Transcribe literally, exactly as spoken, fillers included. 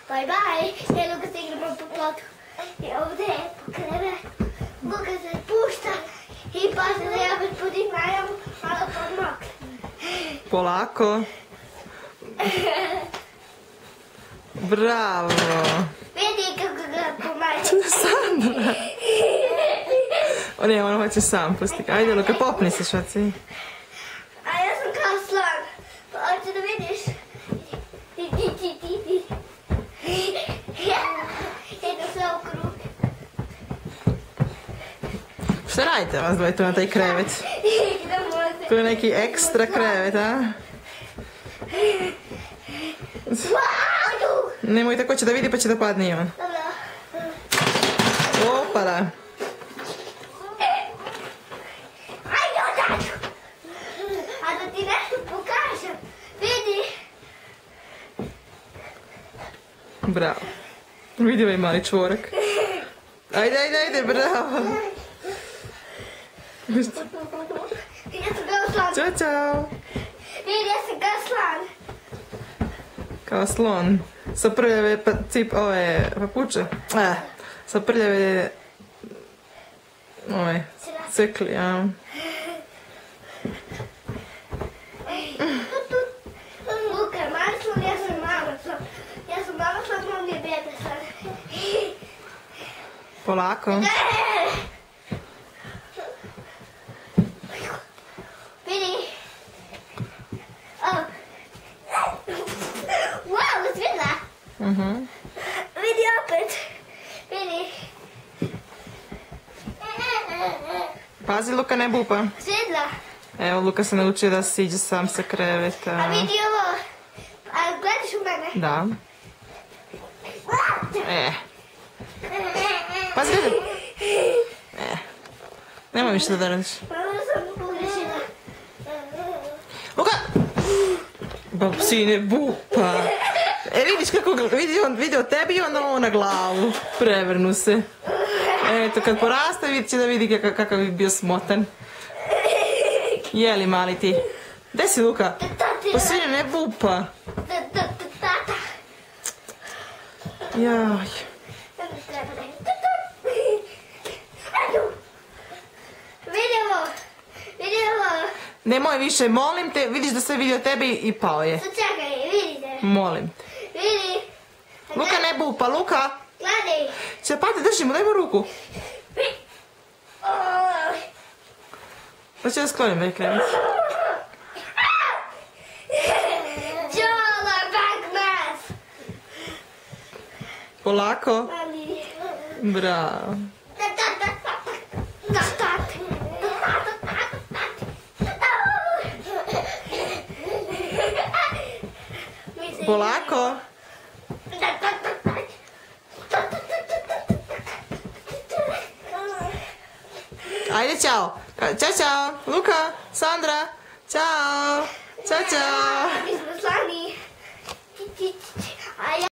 Bye bye. E Luka se igramo po plotu. I ovdje je pokreve. Luka se pušta. I pazi da ja već podignajem malo podmokle. Polako. Bravo. Vidi kako ga pomaže. Sandra. O ne, on hoće sam pustiti. Ajde Luka, popni se šaci. A ja sam kao slon. Pa hoću da vidiš. Idem sve u krug. Šta radite vas dvoje tu na taj krevet? Tu je neki ekstra krevet, a? Nemoj tako će da vidi pa će da padne i on. Opala. A da ti nešto pokažem. Vidi. Bravo. Vidi ovaj mali čvorak. Ajde, ajde, ajde, bravo. Ja sam kao slon. Ćao, čao. Vidi, ja sam kao slon. Kao slon. Sa prljave pa, cip, ove papuče. Eh, sa prljave ove cekli, ja. Luka je mali slon, ja sam mama slon. Ja sam mama slon, on je bebe slon. Polako. Vidi. Oh. Wow, svjetla. Mhm. Vidi opet. Vidi. Pazi Luka, ne bupa. Svjetla. Evo Luka se naučio da siđe sam sa kreveta. A vidi ovo. A gledaš u mene? Da. E. Pazi, gledaj. E. Nemoj više da radiš. Malo sam pogrešila. Luka! Ba, sine, bupa. E, vidiš kako vidi on vidio tebi i onda ovo na glavu. Prevrnu se. Eto, kad poraste vidit će da vidi kakav, kakav bi bio smotan. Jeli mali ti? Gde si Luka? Pa sine, ne bupa. Tata. Jaj. Vidi ovo. Vidi ovo. Nemoj više, molim te, vidiš da sve vidio tebi i pao je. Sad čekaj, vidite. Molim te. Vidi. Luka, ne bupa, Luka! Gledaj. Će pati, držimo, daj mu ruku. Pa će da sklonim ovaj krevet. Čola, bagmas. Polako. Bravo. Polako. Ajde, čao. Ćao, čao. Luka, Sandra. Ćao. Ćao, čao. Mi smo slani.